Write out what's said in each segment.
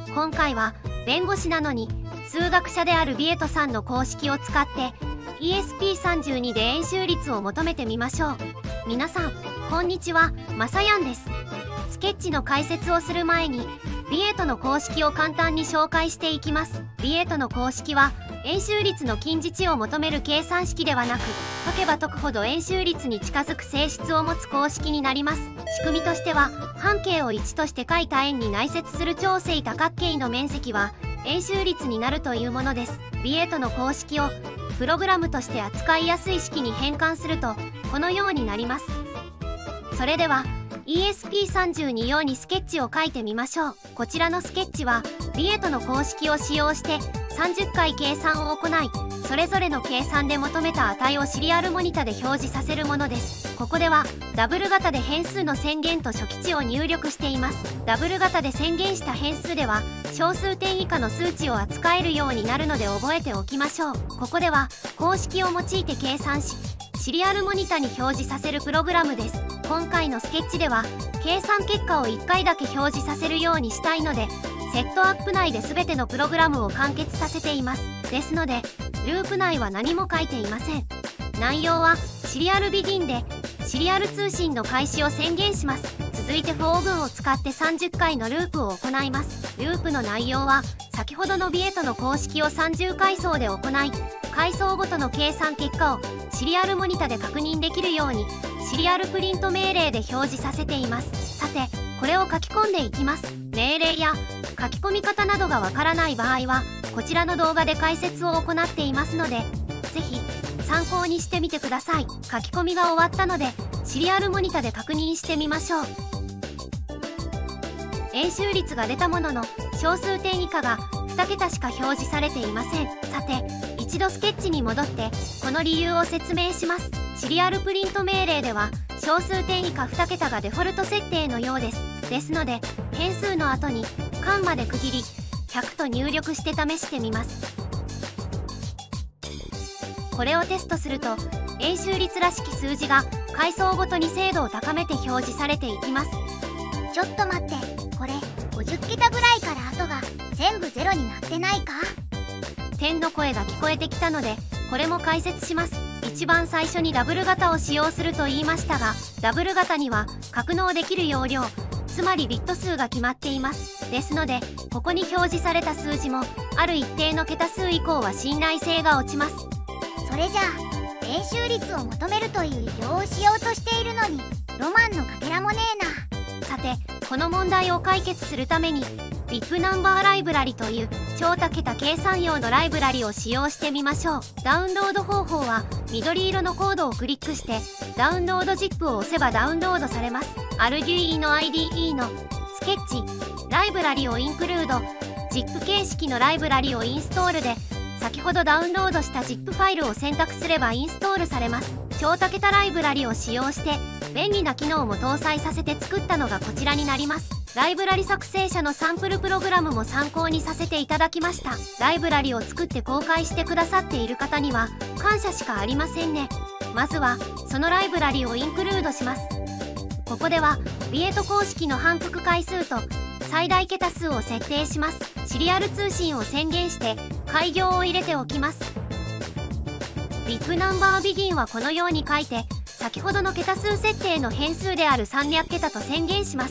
今回は弁護士なのに数学者であるビエトさんの公式を使って ESP32 で円周率を求めてみましょう。皆さんこんにちは、まさやんです。スケッチの解説をする前にビエトの公式を簡単に紹介していきます。ビエトの公式は円周率の近似値を求める計算式ではなく、解けば解くほど円周率に近づく性質を持つ公式になります。仕組みとしては、半径を1として書いた円に内接する超正多角形の面積は円周率になるというものです。ビエトの公式をプログラムとして扱いやすい式に変換するとこのようになります。それでは ESP32 用にスケッチを書いてみましょう。こちらのスケッチはビエトの公式を使用して30回計算を行い、それぞれの計算で求めた値をシリアルモニタで表示させるものです。ここではダブル型で変数の宣言と初期値を入力しています。ダブル型で宣言した変数では小数点以下の数値を扱えるようになるので覚えておきましょう。ここでは公式を用いて計算し、シリアルモニタに表示させるプログラムです。今回のスケッチでは計算結果を1回だけ表示させるようにしたいので、セットアップ内で全てのプログラムを完結させています。ですのでループ内は何も書いていません。内容はシリアルビギンでシリアル通信の開始を宣言します。続いてfor文を使って30回のループを行います。ループの内容は先ほどのビエトの公式を30階層で行い、階層ごとの計算結果をシリアルモニタで確認できるようにシリアルプリント命令で表示させています。さてこれを書き込んでいきます。命令や書き込み方などがわからない場合はこちらの動画で解説を行っていますので、ぜひ参考にしてみてください。書き込みが終わったのでシリアルモニタで確認してみましょう。円周率が出たものの小数点以下が2桁しか表示されていません。さて一度スケッチに戻ってこの理由を説明します。シリアルプリント命令では小数点以下2桁がデフォルト設定のようです。ですので変数の後に間まで区切り100と入力して試してみます。これをテストすると円周率らしき数字が階層ごとに精度を高めて表示されていきます。 ちょっと待って、これ50桁ぐらいから後が全部ゼロになってないか？ 点の声が聞こえてきたのでこれも解説します。一番最初にダブル型を使用すると言いましたが、ダブル型には格納できる容量、つまりビット数が決まっています。ですのでここに表示された数字もある一定の桁数以降は信頼性が落ちます。 それじゃあ円周率を求めるという移行をしようとしているのにロマンのかけらもねえな。 さてこの問題を解決するためにビッグナンバーライブラリという超多桁計算用のライブラリを使用してみましょう。ダウンロード方法は緑色のコードをクリックしてダウンロード ZIP を押せばダウンロードされます。Arduino IDE のスケッチライブラリをインクルード ZIP 形式のライブラリをインストールで先ほどダウンロードした ZIP ファイルを選択すればインストールされます。超多桁ライブラリを使用して便利な機能も搭載させて作ったのがこちらになります。ライブラリ作成者のサンプルプログラムも参考にさせていただきました。ライブラリを作って公開してくださっている方には感謝しかありませんね。まずはそのライブラリをインクルードします。ここではビエト公式の反復回数と最大桁数を設定します。シリアル通信を宣言して開業を入れておきます。ビッグナンバービギンはこのように書いて先ほどの桁数設定の変数である300桁と宣言します。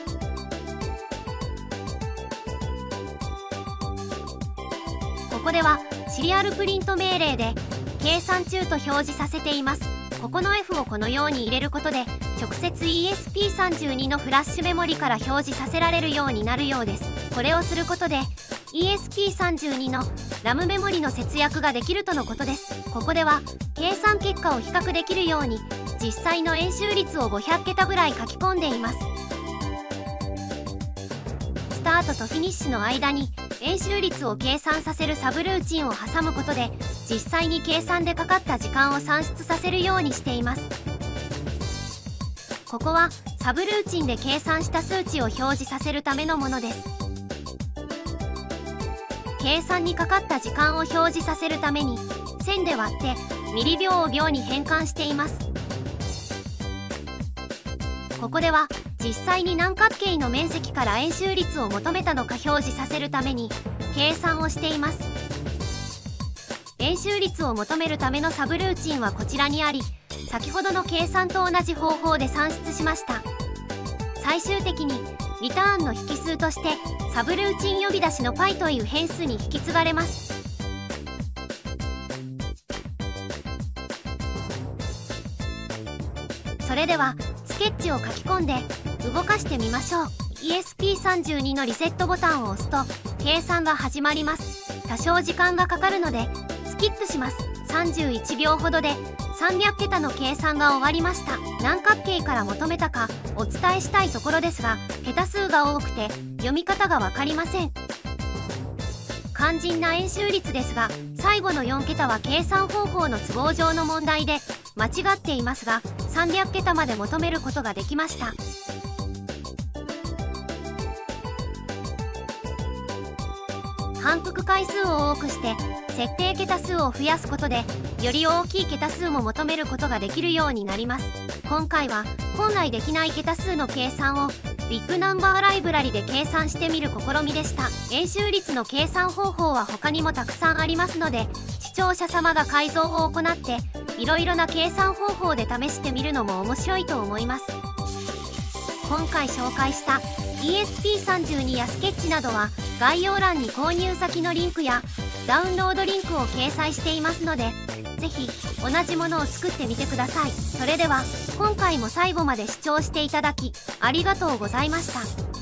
ここではシリアルプリント命令で計算中と表示させています。ここの F をこのように入れることで直接 ESP32 のフラッシュメモリから表示させられるようになるようです。これをすることで ESP32 の RAM メモリの節約ができるとのことです。ここでは計算結果を比較できるように実際の円周率を500桁ぐらい書き込んでいます。スタートとフィニッシュの間に円周率を計算させるサブルーチンを挟むことで実際に計算でかかった時間を算出させるようにしています。ここはサブルーチンで計算した数値を表示させるためのものです。計算にかかった時間を表示させるために線で割ってミリ秒を秒に変換しています。ここでは実際に何角形の面積から円周率を求めたのか表示させるために計算をしています。円周率を求めるためのサブルーチンはこちらにあり、先ほどの計算と同じ方法で算出しました。最終的にリターンの引数としてサブルーチン呼び出しの π という変数に引き継がれます。それではスケッチを書き込んで動かしてみましょう。 ESP32 のリセットボタンを押すと計算が始まります。多少時間がかかるのでスキップします。31秒ほどで300桁の計算が終わりました。何角形から求めたかお伝えしたいところですが、桁数が多くて読み方が分かりません。肝心な円周率ですが、最後の4桁は計算方法の都合上の問題で間違っていますが、300桁まで求めることができました。反復回数を多くして設定桁数を増やすことでより大きい桁数も求めることができるようになります。今回は本来できない桁数の計算をビッグナンバーライブラリで計算してみる試みでした。円周率の計算方法は他にもたくさんありますので、視聴者様が改造を行っていろいろな計算方法で試してみるのも面白いと思います。今回紹介した ESP32 やスケッチなどは概要欄に購入先のリンクやダウンロードリンクを掲載していますので、ぜひ同じものを作ってみてください。それでは今回も最後まで視聴していただきありがとうございました。